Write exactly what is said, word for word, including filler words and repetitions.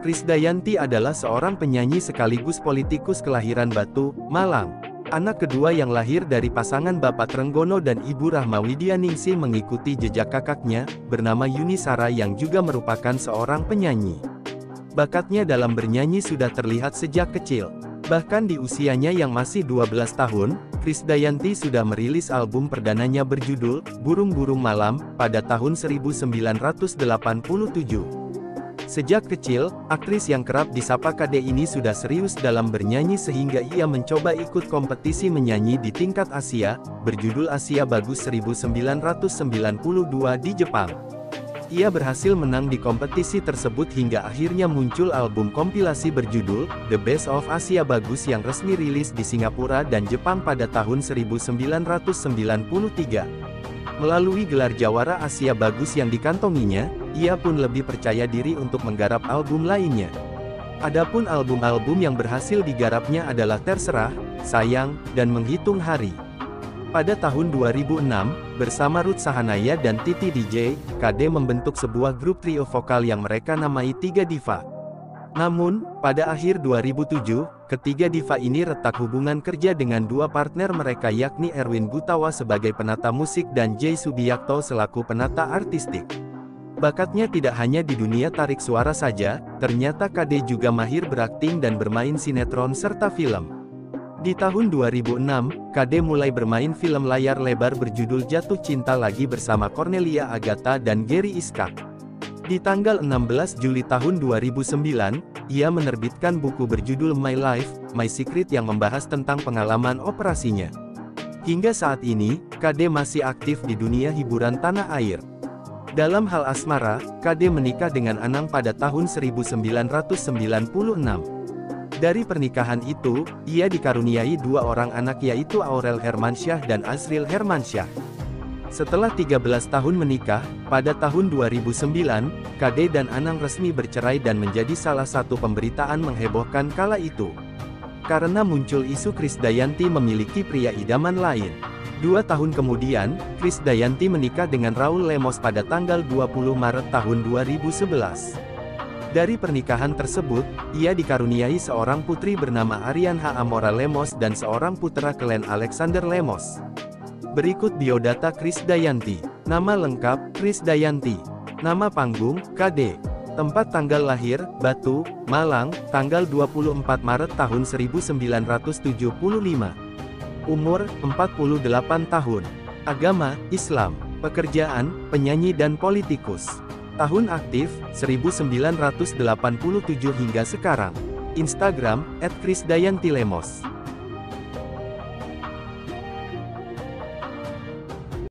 Krisdayanti adalah seorang penyanyi sekaligus politikus kelahiran Batu, Malang. Anak kedua yang lahir dari pasangan Bapak Trenggono dan Ibu Rahmawidianingsih mengikuti jejak kakaknya, bernama Yuni Sara yang juga merupakan seorang penyanyi. Bakatnya dalam bernyanyi sudah terlihat sejak kecil. Bahkan di usianya yang masih dua belas tahun, Krisdayanti sudah merilis album perdananya berjudul Burung-Burung Malam pada tahun seribu sembilan ratus delapan puluh tujuh. Sejak kecil, aktris yang kerap disapa Kade ini sudah serius dalam bernyanyi sehingga ia mencoba ikut kompetisi menyanyi di tingkat Asia, berjudul Asia Bagus seribu sembilan ratus sembilan puluh dua di Jepang. Ia berhasil menang di kompetisi tersebut hingga akhirnya muncul album kompilasi berjudul The Best of Asia Bagus yang resmi rilis di Singapura dan Jepang pada tahun seribu sembilan ratus sembilan puluh tiga. Melalui gelar Jawara Asia Bagus yang dikantonginya, ia pun lebih percaya diri untuk menggarap album lainnya. Adapun album-album yang berhasil digarapnya adalah Terserah, Sayang, dan Menghitung Hari. Pada tahun dua ribu enam, bersama Ruth Sahanaya dan Titi D J, Kade membentuk sebuah grup trio vokal yang mereka namai Tiga Diva. Namun, pada akhir dua ribu tujuh, ketiga diva ini retak hubungan kerja dengan dua partner mereka yakni Erwin Gutawa sebagai penata musik dan Jay Subiakto selaku penata artistik. Bakatnya tidak hanya di dunia tarik suara saja, ternyata Kade juga mahir berakting dan bermain sinetron serta film. Di tahun dua ribu enam, Kade mulai bermain film layar lebar berjudul Jatuh Cinta Lagi bersama Cornelia Agatha dan Gary Iskak. Di tanggal enam belas Juli tahun dua ribu sembilan, ia menerbitkan buku berjudul My Life, My Secret yang membahas tentang pengalaman operasinya. Hingga saat ini, Kade masih aktif di dunia hiburan tanah air. Dalam hal asmara, Kade menikah dengan Anang pada tahun seribu sembilan ratus sembilan puluh enam. Dari pernikahan itu, ia dikaruniai dua orang anak yaitu Aurel Hermansyah dan Azril Hermansyah. Setelah tiga belas tahun menikah, pada tahun dua ribu sembilan, Kade dan Anang resmi bercerai dan menjadi salah satu pemberitaan menghebohkan kala itu. Karena muncul isu Krisdayanti memiliki pria idaman lain. Dua tahun kemudian, Krisdayanti menikah dengan Raul Lemos pada tanggal dua puluh Maret tahun dua ribu sebelas. Dari pernikahan tersebut, ia dikaruniai seorang putri bernama Arianha Amora Lemos dan seorang putra Glenn Alexander Lemos. Berikut biodata Krisdayanti. Nama lengkap, Krisdayanti. Nama panggung, Kade. Tempat tanggal lahir, Batu, Malang, tanggal dua puluh empat Maret tahun seribu sembilan ratus tujuh puluh lima. Umur, empat puluh delapan tahun. Agama, Islam. Pekerjaan, penyanyi dan politikus. Tahun aktif, seribu sembilan ratus delapan puluh tujuh hingga sekarang. Instagram, et krisdayanti lemos.